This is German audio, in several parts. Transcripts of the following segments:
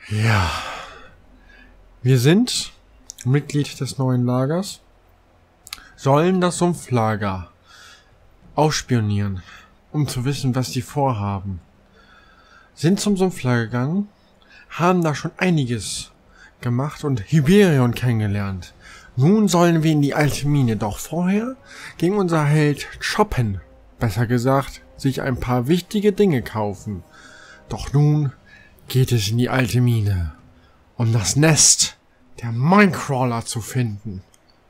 Ja, wir sind Mitglied des neuen Lagers, sollen das Sumpflager ausspionieren, um zu wissen, was die vorhaben. Sind zum Sumpflager gegangen, haben da schon einiges gemacht und Hyperion kennengelernt. Nun sollen wir in die alte Mine, doch vorher ging unser Held shoppen, besser gesagt, sich ein paar wichtige Dinge kaufen. Doch nun geht es in die alte Mine, um das Nest der Minecrawler zu finden.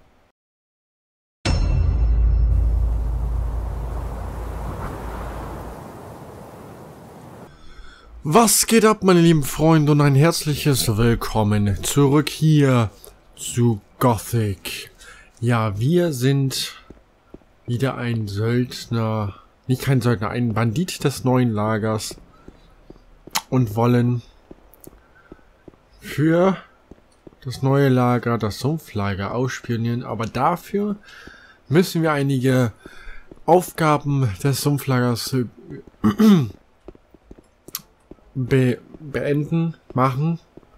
Was geht ab, meine lieben Freunde, und ein herzliches Willkommen zurück hier zu Gothic. Ja, wir sind wieder ein Söldner, nicht kein Söldner, ein Bandit des neuen Lagers und wollen für das neue Lager, das Sumpflager, ausspionieren, aber dafür müssen wir einige Aufgaben des Sumpflagers machen,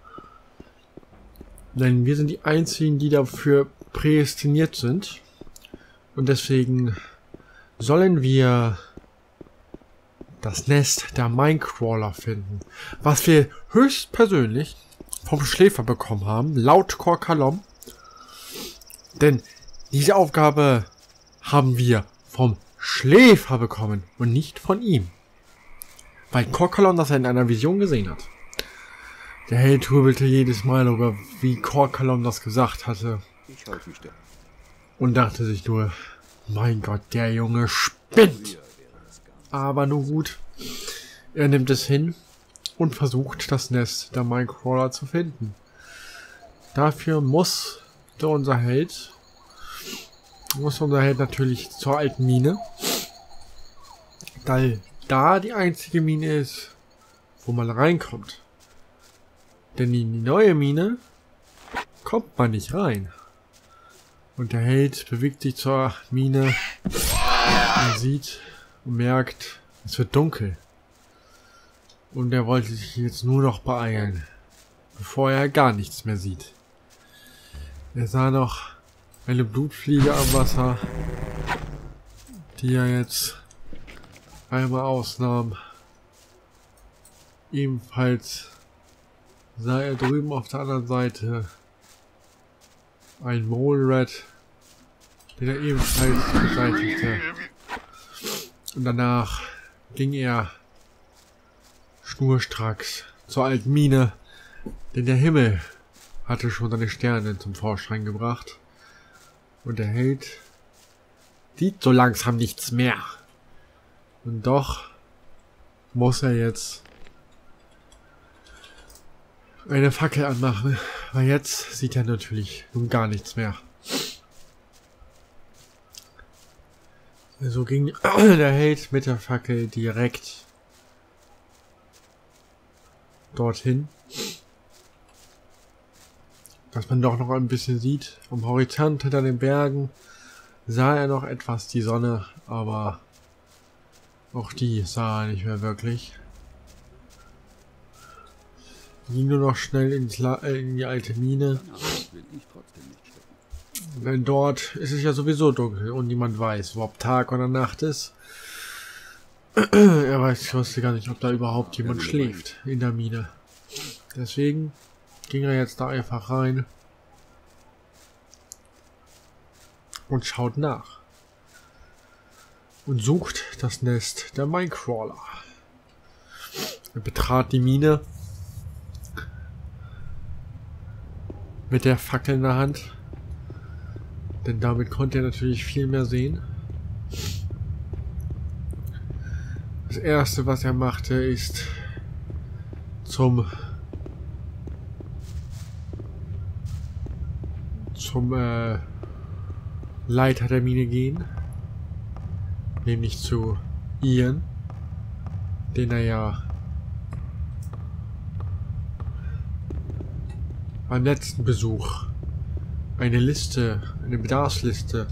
denn wir sind die einzigen, die dafür prädestiniert sind, und deswegen sollen wir das Nest der Minecrawler finden, was wir höchstpersönlich vom Schläfer bekommen haben, laut Korkalom, denn diese Aufgabe haben wir vom Schläfer bekommen und nicht von ihm, weil Korkalom das in einer Vision gesehen hat. Der Held trübelte jedes Mal über, wie Korkalom das gesagt hatte, und dachte sich nur, mein Gott, der Junge spinnt. Aber nun gut, er nimmt es hin und versucht, das Nest der Minecrawler zu finden. Dafür muss unser Held natürlich zur alten Mine, weil da die einzige Mine ist, wo man reinkommt. Denn in die neue Mine kommt man nicht rein. Und der Held bewegt sich zur Mine und sieht und merkt, es wird dunkel. Und er wollte sich jetzt nur noch beeilen, bevor er gar nichts mehr sieht. Er sah noch eine Blutfliege am Wasser, die er jetzt einmal ausnahm. Ebenfalls sah er drüben auf der anderen Seite ein Mole Rat, den er ebenfalls beseitigte. Und danach ging er schnurstracks zur alten Mine, denn der Himmel hatte schon seine Sterne zum Vorschein gebracht. Und der Held sieht so langsam nichts mehr. Und doch muss er jetzt eine Fackel anmachen, weil jetzt sieht er natürlich nun gar nichts mehr. So ging der Held mit der Fackel direkt dorthin, dass man doch noch ein bisschen sieht. Am Horizont hinter den Bergen sah er noch etwas die Sonne, aber auch die sah er nicht mehr wirklich. Ging nur noch schnell in die alte Mine. Denn dort ist es ja sowieso dunkel und niemand weiß, ob Tag oder Nacht ist. Ich wusste gar nicht, ob da überhaupt jemand schläft in der Mine. Deswegen ging er jetzt da einfach rein und schaut nach. Und sucht das Nest der Minecrawler. Er betrat die Mine mit der Fackel in der Hand, denn damit konnte er natürlich viel mehr sehen. Das erste, was er machte, ist zum Leiter der Mine gehen, nämlich zu Ian, den er ja beim letzten Besuch eine Bedarfsliste,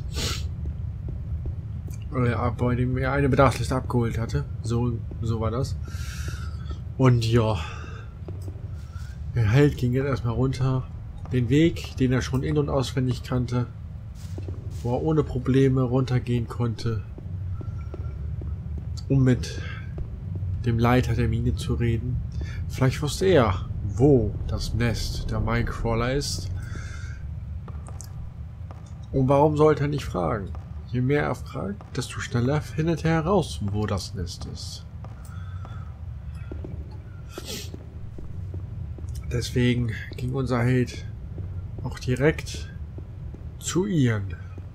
bei dem er eine Bedarfsliste abgeholt hatte. So war das. Und ja, Der Held ging jetzt erstmal runter. Den Weg, den er schon in- und auswendig kannte. Wo er ohne Probleme runtergehen konnte. Um mit dem Leiter der Mine zu reden. Vielleicht wusste er, wo das Nest der Minecrawler ist. Und warum sollte er nicht fragen? Je mehr er fragt, desto schneller findet er heraus, wo das Nest ist. Deswegen ging unser Held auch direkt zu Ian.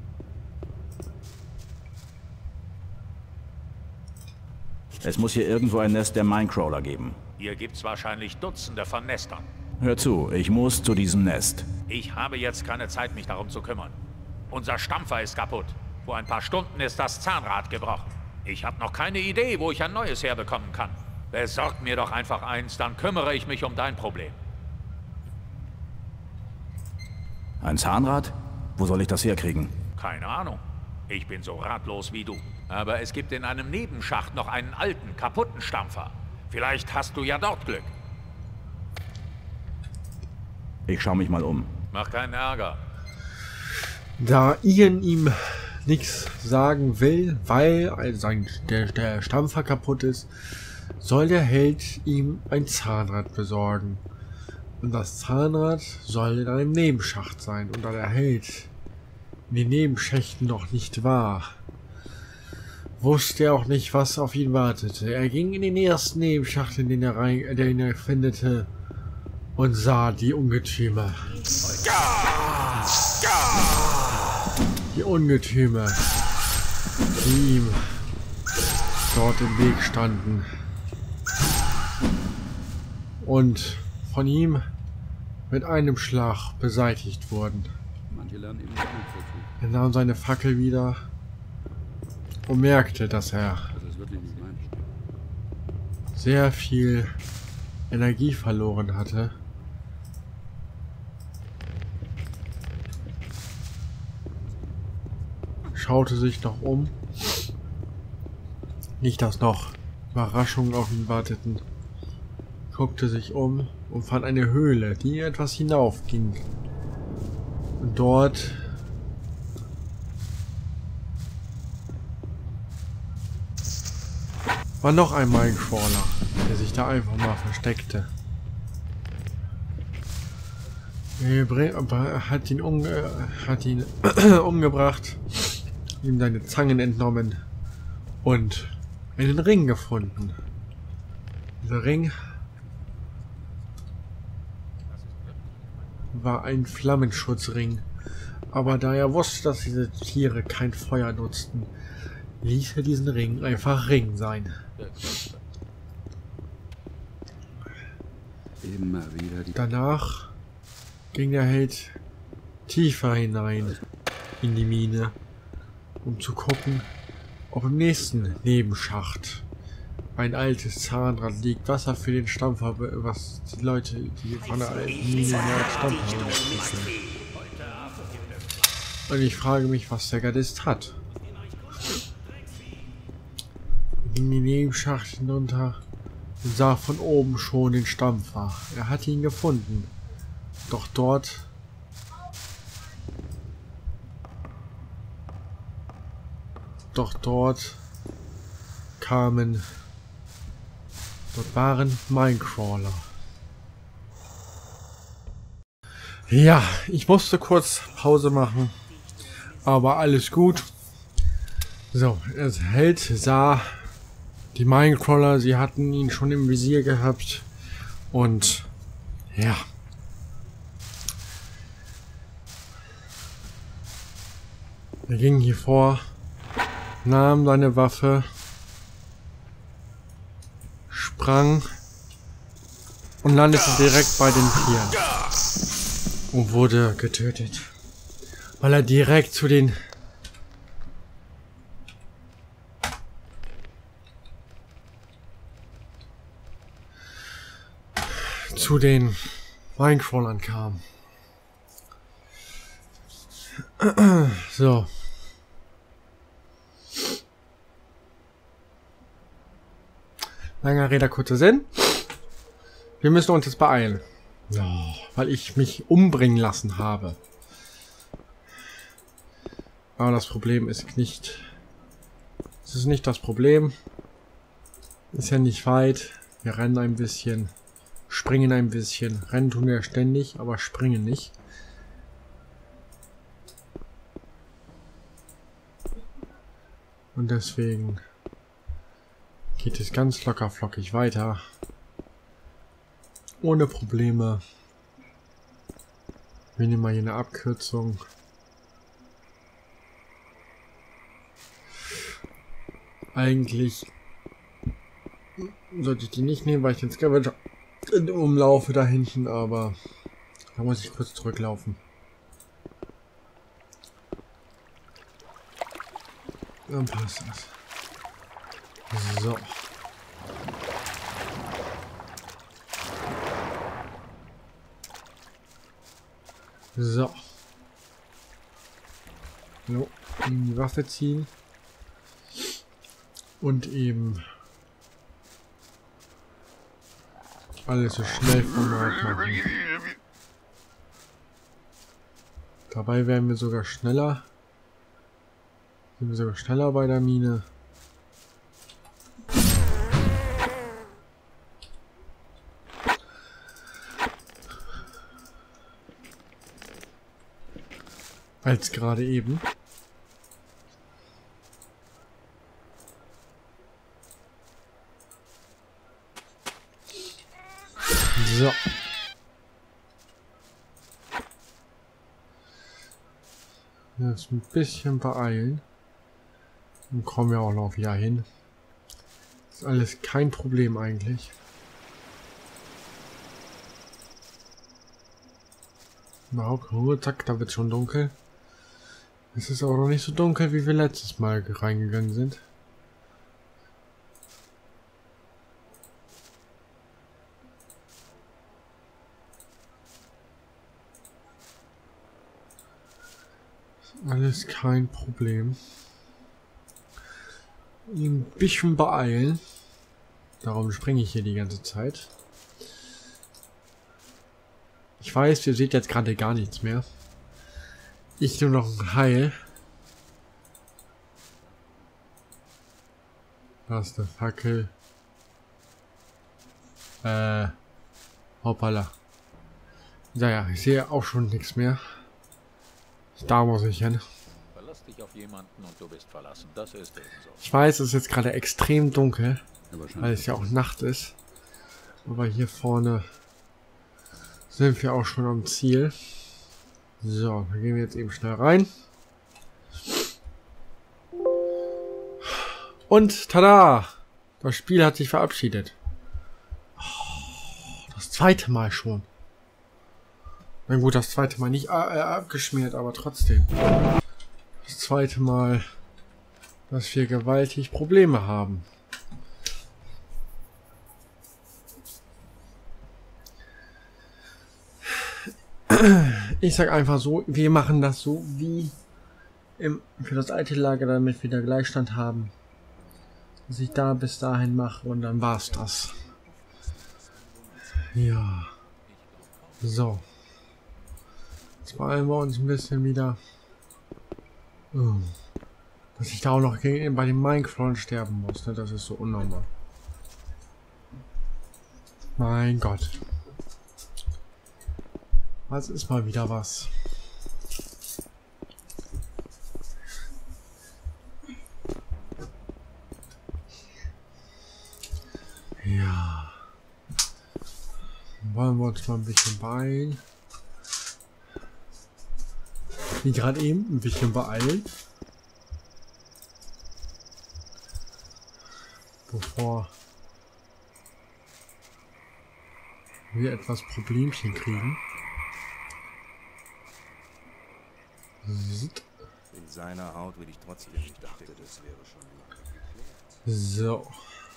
Es muss hier irgendwo ein Nest der Minecrawler geben. Hier gibt's wahrscheinlich Dutzende von Nestern. Hör zu, ich muss zu diesem Nest. Ich habe jetzt keine Zeit, mich darum zu kümmern. Unser Stampfer ist kaputt. Vor ein paar Stunden ist das Zahnrad gebrochen. Ich habe noch keine Idee, wo ich ein neues herbekommen kann. Besorg mir doch einfach eins, dann kümmere ich mich um dein Problem. Ein Zahnrad? Wo soll ich das herkriegen? Keine Ahnung. Ich bin so ratlos wie du. Aber es gibt in einem Nebenschacht noch einen alten, kaputten Stampfer. Vielleicht hast du ja dort Glück. Ich schaue mich mal um. Mach keinen Ärger. Da Ian ihm nichts sagen will, weil der Stampfer kaputt ist, soll der Held ihm ein Zahnrad besorgen. Und das Zahnrad soll in einem Nebenschacht sein. Und da der Held in den Nebenschächten noch nicht war, wusste er auch nicht, was auf ihn wartete. Er ging in den ersten Nebenschacht, in den er findete, und sah die Ungetüme. Die Ungetüme, die ihm dort im Weg standen. Und von ihm mit einem Schlag beseitigt wurden. Er nahm seine Fackel wieder und merkte, dass er sehr viel Energie verloren hatte. Schaute sich noch um. Nicht, dass noch Überraschungen auf ihn warteten. Guckte sich um und fand eine Höhle, die etwas hinaufging. Und dort war noch ein Minecrawler, der sich da einfach mal versteckte. Er hat ihn umgebracht, ihm seine Zangen entnommen und einen Ring gefunden. Dieser Ring war ein Flammenschutzring, aber da er wusste, dass diese Tiere kein Feuer nutzten, ließ er diesen Ring einfach Ring sein. Immer wieder Danach ging der Held tiefer hinein in die Mine, um zu gucken, ob im nächsten Nebenschacht ein altes Zahnrad liegt, was er für den Stampfer, was die Leute, die von der alten Mine als Stampfer benutzen. Und ich frage mich, was der Gardist hat. Er ging in den Nebenschacht hinunter und sah von oben schon den Stampfer. Er hatte ihn gefunden. Doch dort waren Minecrawler. Ja, ich musste kurz Pause machen, aber alles gut. So, der Held sah die Minecrawler, sie hatten ihn schon im Visier gehabt und ja. Er ging hier vor, nahm seine Waffe, sprang und landete direkt bei den Tieren und wurde getötet, weil er direkt zu den Minecrawlern kam. So. Langer Rede, kurzer Sinn. Wir müssen uns jetzt beeilen. Ja, weil ich mich umbringen lassen habe. Aber das Problem ist nicht... Es ist nicht das Problem. Ist ja nicht weit. Wir rennen ein bisschen. Springen ein bisschen. Rennen tun wir ständig, aber springen nicht. Und deswegen geht es ganz locker flockig weiter. Ohne Probleme. Wir nehmen mal hier eine Abkürzung. Eigentlich sollte ich die nicht nehmen, weil ich den Scavenger umlaufe da hinten, aber da muss ich kurz zurücklaufen. Dann passt das. So. So. So. Die Waffe ziehen. Und eben alles so schnell von Ort machen. Dabei werden wir sogar schneller. Sind wir sogar schneller bei der Mine. Als gerade eben. So. Jetzt ein bisschen beeilen. Dann kommen wir auch noch wieder hin. Ist alles kein Problem eigentlich. Überhaupt, oh, zack, da wird schon dunkel. Es ist aber noch nicht so dunkel, wie wir letztes Mal reingegangen sind. Alles kein Problem. Ein bisschen beeilen. Darum springe ich hier die ganze Zeit. Ich weiß, ihr seht jetzt gerade gar nichts mehr. Ich nur noch ein Heil. Da ist eine Fackel. Hoppala. Ja, ich sehe auch schon nichts mehr. Da muss ich hin. Verlass dich auf jemanden und du bist verlassen. Das ist ebenso. Ich weiß, es ist jetzt gerade extrem dunkel, weil es ja auch Nacht ist. Aber hier vorne sind wir auch schon am Ziel. So, dann gehen wir jetzt eben schnell rein. Und tada! Das Spiel hat sich verabschiedet. Oh, das zweite Mal schon. Na gut, das zweite Mal nicht abgeschmiert, aber trotzdem. Das zweite Mal, dass wir gewaltig Probleme haben. Ich sag einfach so, wir machen das so wie für das alte Lager, damit wir da Gleichstand haben. Dass ich da bis dahin mache und dann war's das. Ja. So. Jetzt beeilen wir uns ein bisschen wieder. Dass ich da auch noch bei den Minecrawlern sterben muss, ne? Das ist so unnormal. Mein Gott. Was ist mal wieder was? Ja. Wollen wir uns mal ein bisschen beeilen. Wie gerade eben, ein bisschen beeilen. Bevor wir etwas Problemchen kriegen. In seiner Haut will ich trotzdem nicht dachte, das wäre schon lange geklärt. So.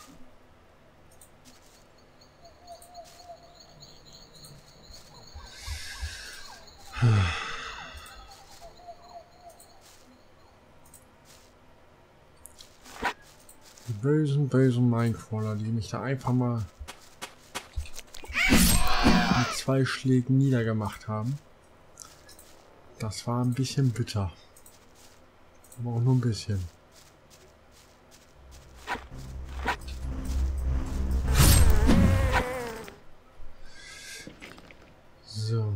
Die bösen Minecrawler, die mich da einfach mal mit 2 Schlägen niedergemacht haben. Das war ein bisschen bitter. Aber auch nur ein bisschen. So.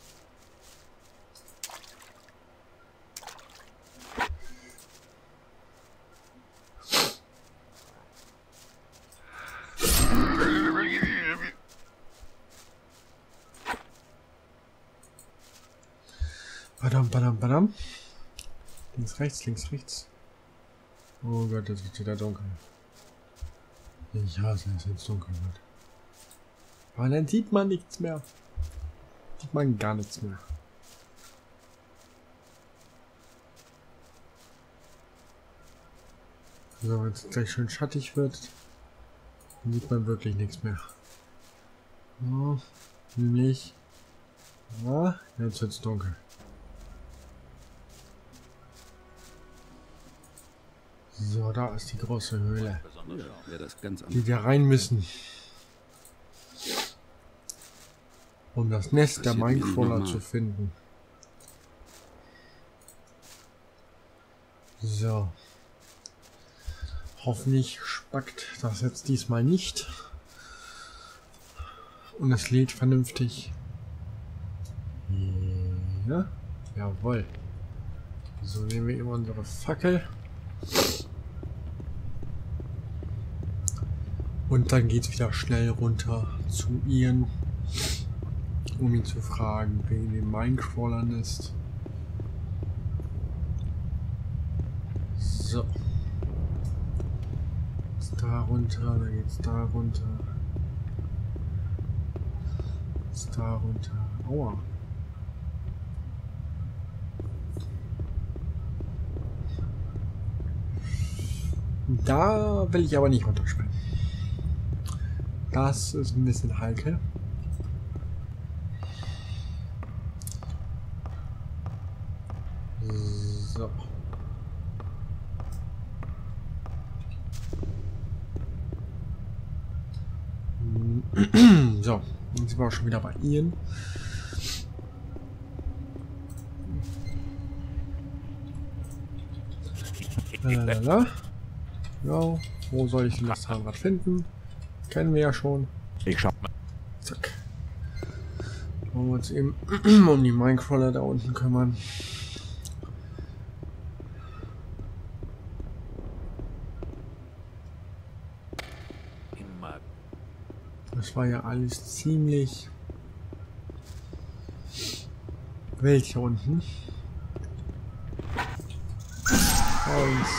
Badam, badam, badam. Links, rechts, links, rechts. Oh Gott, jetzt wird wieder dunkel. Ich hasse es, wenn es dunkel wird. Aber dann sieht man nichts mehr. Sieht man gar nichts mehr. So, wenn es gleich schön schattig wird, dann sieht man wirklich nichts mehr. So, nämlich. Ja, jetzt wird es dunkel. So, da ist die große Höhle, die wir rein müssen, um das Nest der Minecrawler zu finden. So. Hoffentlich spackt das jetzt diesmal nicht. Und es lädt vernünftig. Ja, jawohl. So, nehmen wir eben unsere Fackel. Und dann geht's wieder schnell runter zu Ian, um ihn zu fragen, wegen dem Minecrawler-Nest. So. Geht's da runter, dann geht's da runter. Geht's da runter. Aua. Da will ich aber nicht runterspringen. Das ist ein bisschen heikel. So. So, jetzt sind wir auch schon wieder bei Ian. Lalalala. Ja, wo soll ich denn das Zahnrad finden? Kennen wir ja schon. Ich schau mal. Zack. Wollen wir uns eben um die Minecrawler da unten kümmern. Das war ja alles ziemlich wild hier unten. Eins.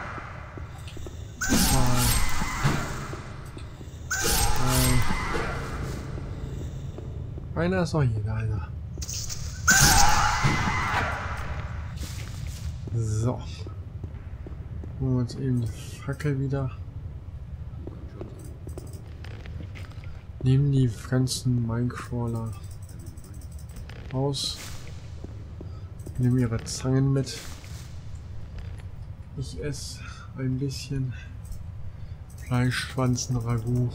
Einer ist noch hier, einer. So. Holen wir uns eben die Fackel wieder. Nehmen die ganzen Minecrawler aus. Nehmen ihre Zangen mit. Ich esse ein bisschen Fleischschwanzen-Ragout.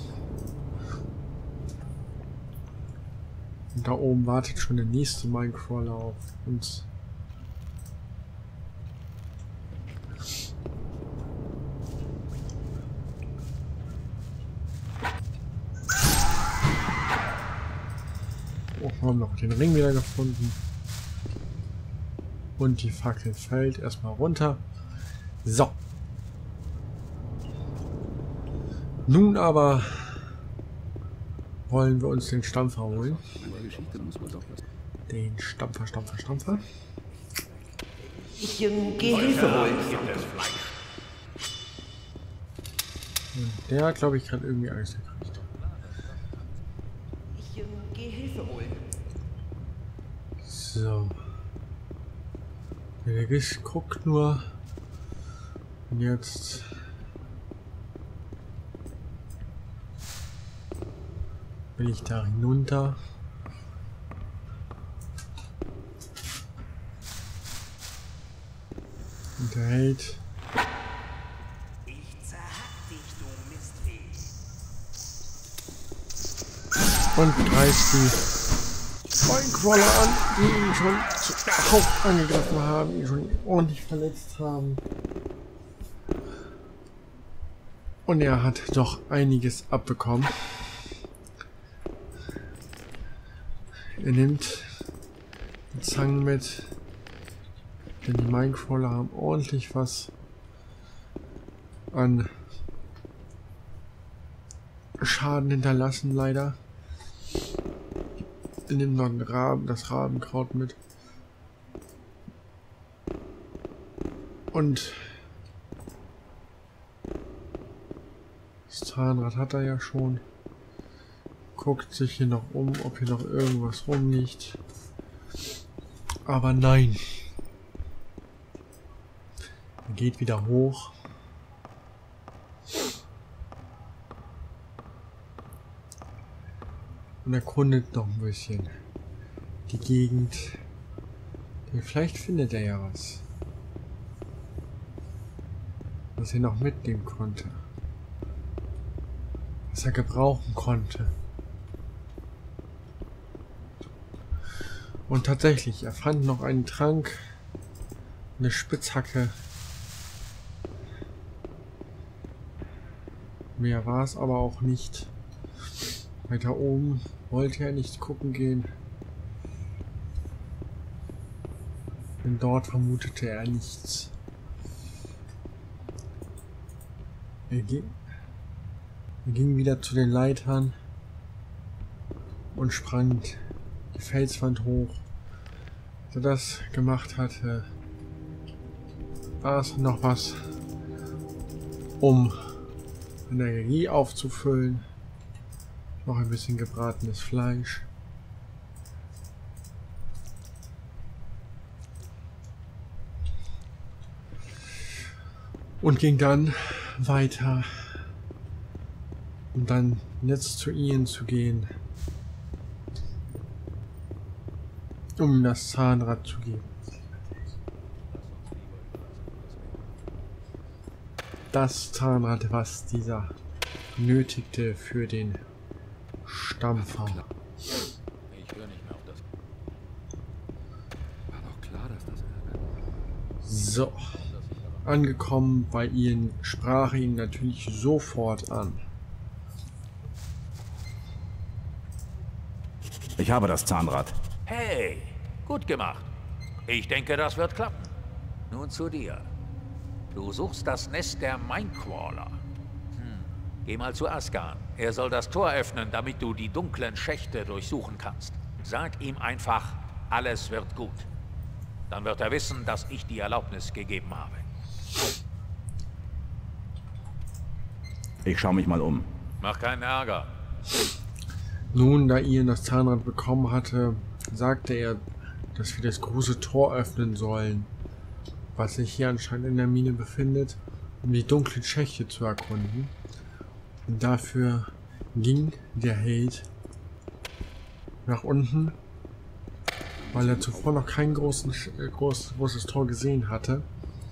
Und da oben wartet schon der nächste Minecrawler auf uns. Oh, wir haben noch den Ring wieder gefunden. Und die Fackel fällt erstmal runter. So. Nun aber wollen wir uns den Stampfer holen. Den Stampfer. Ich gehe Hilfe holen. Und der hat, glaube ich, gerade irgendwie Angst gekriegt. Ich gehe Hilfe holen. So. Der Gisch guckt nur. Und jetzt will ich da hinunter. Und er hält. Ich zerhack dich, du Mistvieh. Und greift die Minecrawler an, die ihn schon zuhauf angegriffen haben, ihn schon ordentlich verletzt haben. Und er hat doch einiges abbekommen. Er nimmt die Zangen mit, denn die Minecrawler haben ordentlich was an Schaden hinterlassen, leider. Er nimmt noch das Rabenkraut mit. Und das Zahnrad hat er ja schon. Guckt sich hier noch um, ob hier noch irgendwas rumliegt. Aber nein. Er geht wieder hoch. Und erkundet noch ein bisschen die Gegend. Denn vielleicht findet er ja was er noch mitnehmen konnte. Was er gebrauchen konnte. Und tatsächlich, er fand noch einen Trank, eine Spitzhacke. Mehr war es aber auch nicht. Weiter oben wollte er nicht gucken gehen. Denn dort vermutete er nichts. Er ging wieder zu den Leitern und sprang die Felswand hoch. Als er das gemacht hatte, aß noch was, um Energie aufzufüllen. Noch ein bisschen gebratenes Fleisch. Und ging dann weiter, um dann jetzt zu Ian zu gehen, um ihm das Zahnrad zu geben. Das Zahnrad, was dieser nötigte für den Stampfer. Ich höre nicht mehr auf das. War doch klar, dass das So. Angekommen bei Ian sprach ihn natürlich sofort an. Ich habe das Zahnrad. Hey, gut gemacht. Ich denke, das wird klappen. Nun zu dir. Du suchst das Nest der Minecrawler. Geh mal zu Asgard. Er soll das Tor öffnen, damit du die dunklen Schächte durchsuchen kannst. Sag ihm einfach, alles wird gut. Dann wird er wissen, dass ich die Erlaubnis gegeben habe. Ich schaue mich mal um. Mach keinen Ärger. Nun, da Ian das Zahnrad bekommen hatte, sagte er, dass wir das große Tor öffnen sollen, was sich hier anscheinend in der Mine befindet, um die dunklen Schächte zu erkunden. Und dafür ging der Held nach unten, weil er zuvor noch kein großes Tor gesehen hatte.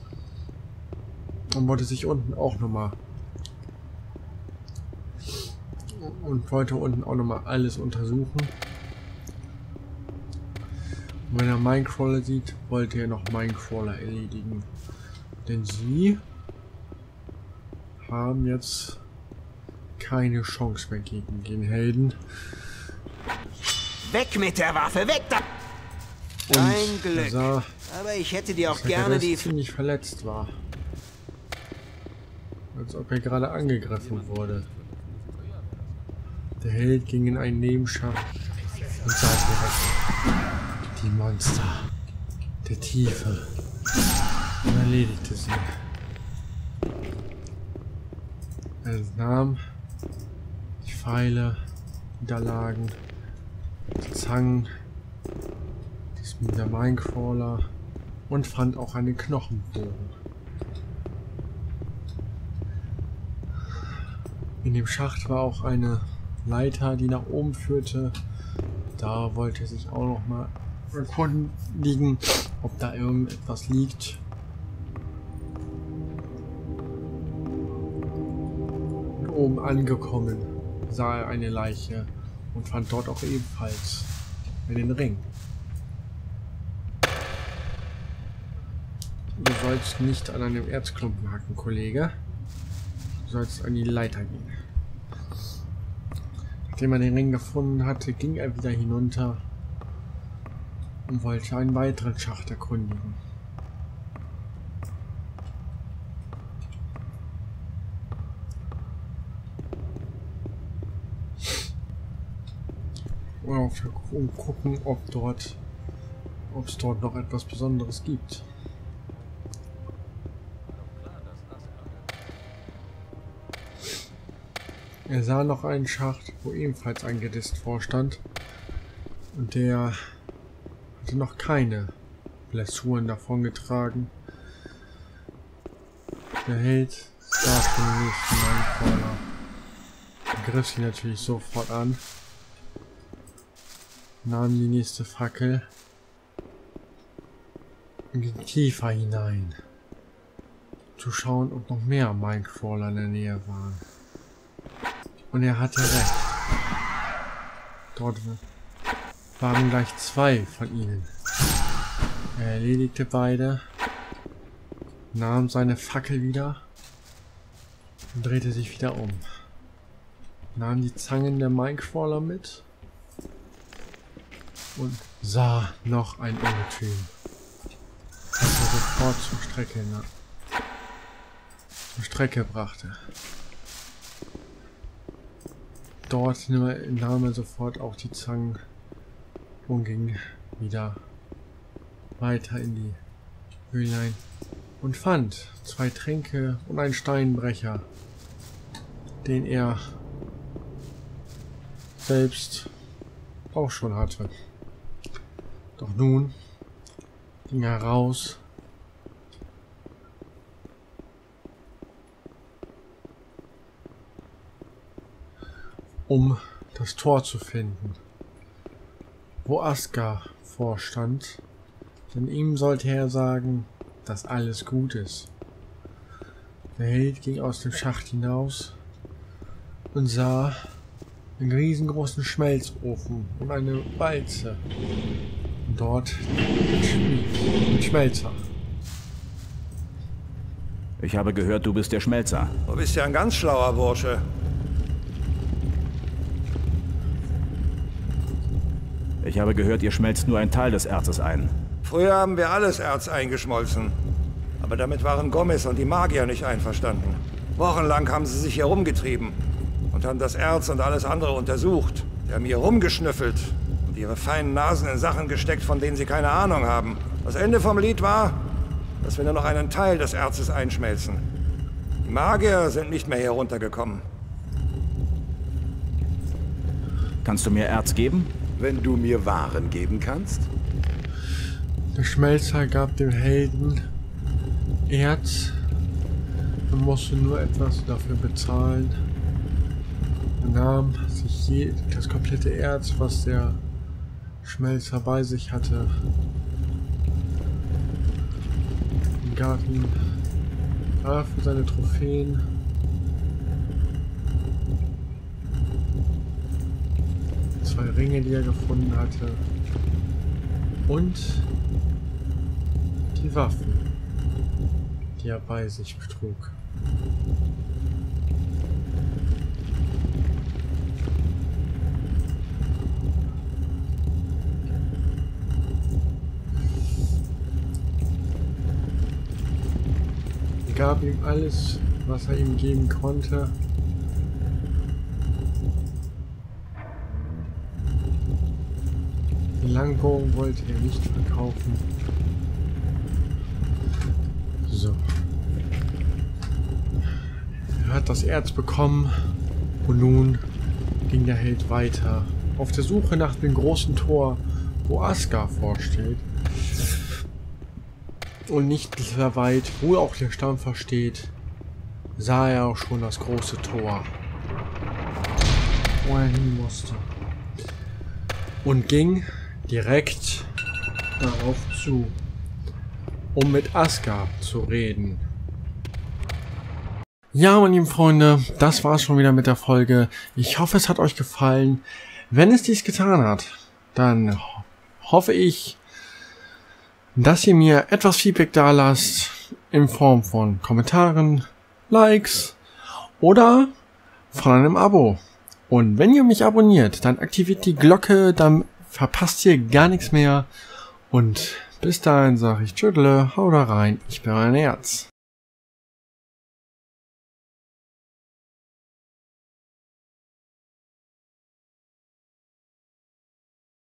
Und wollte sich unten auch nochmal alles untersuchen. Und wenn er Minecrawler sieht, wollte er noch Minecrawler erledigen. Denn sie haben jetzt keine Chance mehr gegen den Helden. Weg mit der Waffe, weg da! Und Kein Glück. er sah, Aber ich hätte dir auch dass der gerne Rest die... ziemlich verletzt war. Als ob er gerade angegriffen wurde. Der Held ging in einen Nebenschacht und sah direkt die Monster der Tiefe und erledigte sie. Er nahm die Pfeile, die da lagen, die Zangen, der Minecrawler und fand auch einen Knochenbogen. In dem Schacht war auch eine Leiter, die nach oben führte. Da wollte er sich auch noch mal erkundigen, ob da irgendetwas liegt. Und oben angekommen sah er eine Leiche und fand dort auch ebenfalls den Ring. Du sollst nicht an einem Erzklumpen hacken, Kollege. Du sollst an die Leiter gehen. Nachdem er den Ring gefunden hatte, ging er wieder hinunter und wollte einen weiteren Schacht erkundigen. Und gucken, ob es dort noch etwas Besonderes gibt. Er sah noch einen Schacht, wo ebenfalls ein Gedist vorstand, und der hatte noch keine Blessuren davongetragen. Der Held sah schon den nächsten Mindcaller. Er griff sie natürlich sofort an, nahm die nächste Fackel und ging tiefer hinein, zu schauen, ob noch mehr Mindcrawler in der Nähe waren. Und er hatte recht. Dort waren gleich 2 von ihnen. Er erledigte beide, nahm seine Fackel wieder und drehte sich wieder um. Nahm die Zangen der Mindcrawler mit und sah noch ein Ungetüm, das er sofort zur Strecke brachte. Dort nahm er sofort auch die Zangen und ging wieder weiter in die Höhlein und fand 2 Tränke und einen Steinbrecher, den er selbst auch schon hatte. Doch nun ging er raus um das Tor zu finden, wo Askar vorstand, denn ihm sollte er sagen, dass alles gut ist. Der Held ging aus dem Schacht hinaus und sah einen riesengroßen Schmelzofen und eine Walze. Und dort ein Schmelzer. Ich habe gehört, du bist der Schmelzer. Du bist ja ein ganz schlauer Bursche. Ich habe gehört, ihr schmelzt nur einen Teil des Erzes ein. Früher haben wir alles Erz eingeschmolzen. Aber damit waren Gomez und die Magier nicht einverstanden. Wochenlang haben sie sich hier rumgetrieben und haben das Erz und alles andere untersucht. Die haben hier rumgeschnüffelt und ihre feinen Nasen in Sachen gesteckt, von denen sie keine Ahnung haben. Das Ende vom Lied war, dass wir nur noch einen Teil des Erzes einschmelzen. Die Magier sind nicht mehr hier runtergekommen. Kannst du mir Erz geben? Wenn du mir Waren geben kannst? Der Schmelzer gab dem Helden Erz. Man musste nur etwas dafür bezahlen. Er nahm sich das komplette Erz, was der Schmelzer bei sich hatte, und gab ihm dafür seine Trophäen zwei Ringe, die er gefunden hatte, und die Waffen, die er bei sich trug. Er gab ihm alles, was er ihm geben konnte. Den Langbogen wollte er nicht verkaufen. So. Er hat das Erz bekommen und nun ging der Held weiter auf der Suche nach dem großen Tor, wo Askar vorsteht. Und nicht sehr weit, wo auch der Stampfer steht, sah er auch schon das große Tor, wo er hin musste. Und ging direkt darauf zu, um mit Askar zu reden. Ja, meine lieben Freunde, das war's schon wieder mit der Folge. Ich hoffe, es hat euch gefallen. Wenn es dies getan hat, dann hoffe ich, dass ihr mir etwas Feedback da lasst in Form von Kommentaren, Likes oder von einem Abo. Und wenn ihr mich abonniert, dann aktiviert die Glocke, dann verpasst ihr gar nichts mehr. Und bis dahin sage ich Tschüss, haut rein, ich bin euer Herz.